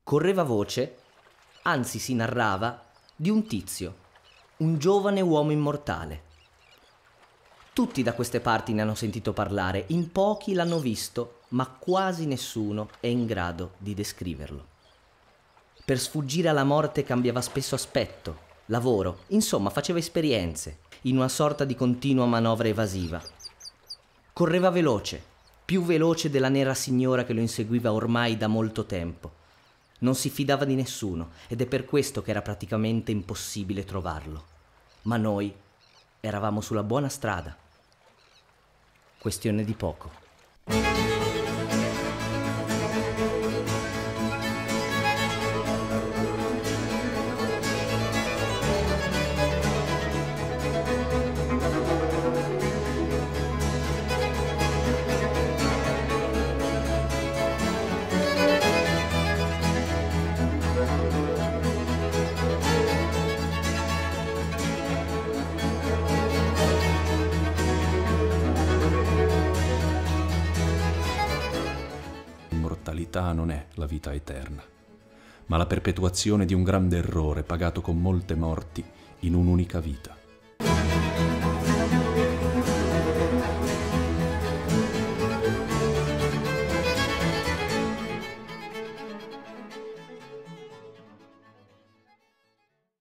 Correva voce, anzi si narrava, di un tizio, un giovane uomo immortale. Tutti da queste parti ne hanno sentito parlare, in pochi l'hanno visto, ma quasi nessuno è in grado di descriverlo. Per sfuggire alla morte cambiava spesso aspetto, lavoro, insomma faceva esperienze, in una sorta di continua manovra evasiva. Correva veloce, più veloce della nera signora che lo inseguiva ormai da molto tempo. Non si fidava di nessuno ed è per questo che era praticamente impossibile trovarlo. Ma noi eravamo sulla buona strada. Questione di poco. L'immortalità non è la vita eterna, ma la perpetuazione di un grande errore pagato con molte morti in un'unica vita.